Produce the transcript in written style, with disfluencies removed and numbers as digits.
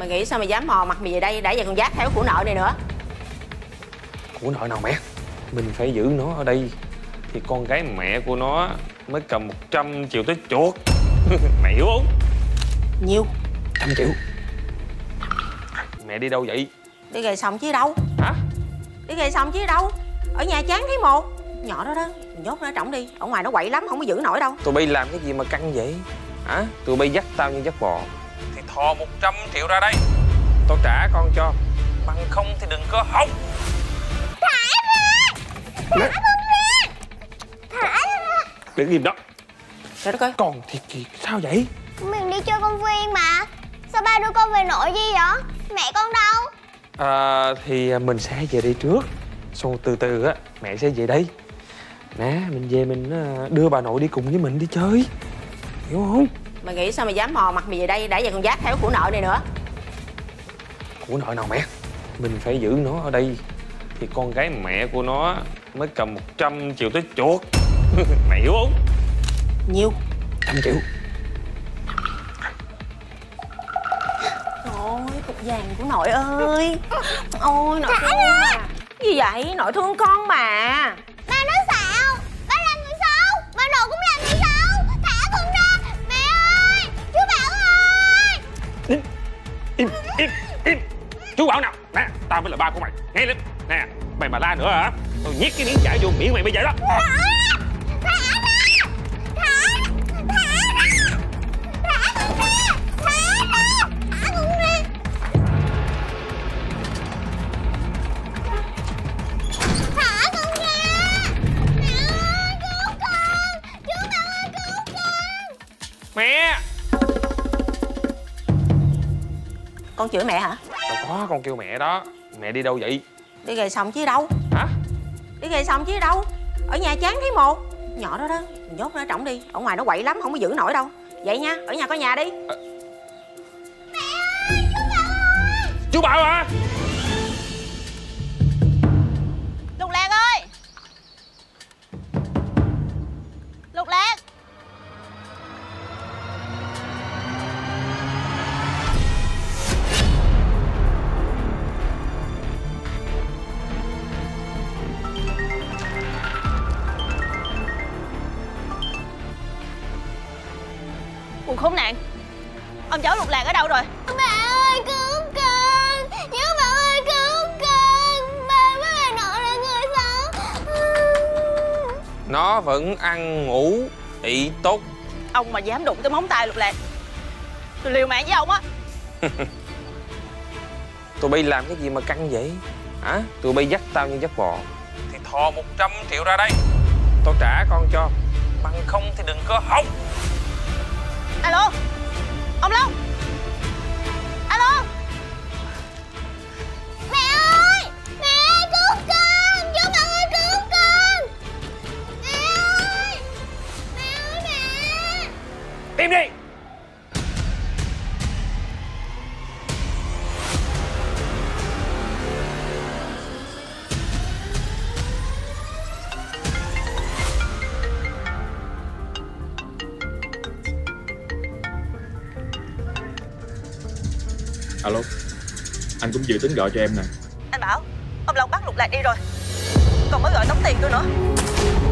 Mày nghĩ sao mày dám mò mặt mày về đây, đã vậy còn dát theo của nợ này nữa. Của nợ nào mẹ? Mình phải giữ nó ở đây thì con gái mẹ của nó mới cầm 100 triệu tới chuột. Mẹ hiểu không? Nhiêu? 100 triệu. Mẹ đi đâu vậy? Đi gầy xong chứ đâu. Hả? Đi gầy xong chứ đâu. Ở nhà chán thấy một. Nhỏ đó đó, nhốt nó ở trỏng đi. Ở ngoài nó quậy lắm, không có giữ nổi đâu. Tụi bay làm cái gì mà căng vậy? Hả? Tụi bay dắt tao như dắt bò thì thò 100 triệu ra đây, tao trả con cho. Bằng không thì đừng có hòng. Thả ra! Thả con ra! Thả ra! Đứng im đó. Trời đất ơi. Con thiệt kìa, sao vậy? Mình đi chơi công viên mà. Sao ba đưa con về nội gì vậy? Mẹ con đâu? Thì mình sẽ về đây trước, xong từ từ á mẹ sẽ về đây. Nè, mình về mình đưa bà nội đi cùng với mình đi chơi, hiểu không? Mày nghĩ sao mày dám mò mặt mày về đây, đã vậy còn dát theo của nợ này nữa. Của nợ nào mẹ? Mình phải giữ nó ở đây thì con gái mẹ của nó mới cầm 100 triệu tới chuột. Mẹ hiểu không? Nhiêu? 100 triệu. Ôi, cục vàng của nội ơi. Ôi, nội thương mà. Gì vậy? Nội thương con mà. Ba nói xạo. Ba làm người xấu. Ba nội cũng làm người xấu. Thả con ra. Mẹ ơi. Chú Bảo ơi. Im. Chú Bảo nào? Nè, tao mới là ba của mày. Nghe lên. Nè, mày mà la nữa hả? Tao nhét cái miếng vải vô miệng mày bây giờ đó. Mẹ! Con chửi mẹ hả? Đâu có, con kêu mẹ đó. Mẹ đi đâu vậy? Đi gầy xong chứ đâu. Hả? Đi gầy xong chứ đâu. Ở nhà chán thấy một. Nhỏ đó đó, nhốt nó ở trỏng đi. Ở ngoài nó quậy lắm, không có giữ nổi đâu. Vậy nha, ở nhà có nhà đi. Mẹ ơi, chú Bảo ơi. Chú Bảo hả? Lục Lạc ơi! Lục Lạc! Cuộc khốn nạn! Ông cháu Lục Lạc ở đâu rồi? Bà ơi, cứu con. Chú Bảo ơi, cứu con. Ba với bà nội là người xấu. Nó vẫn ăn ngủ ị tốt. Ông mà dám đụng tới móng tay Lục Lạc, tôi liều mạng với ông á. Tụi bay làm cái gì mà căng vậy? Hả? Tụi bay dắt tao như dắt bò thì thò 100 triệu ra đây, tao trả con cho. Bằng không thì đừng có hòng. Alo, ông Long. Alo. Mẹ ơi, mẹ ơi, cứu con. Chú Bảo ơi, cứu con. Mẹ ơi, mẹ ơi, mẹ. Im đi. Alo, anh cũng dự tính gọi cho em nè. Anh Bảo, ông Long bắt Lục Lạc đi rồi, còn mới gọi tống tiền tôi nữa.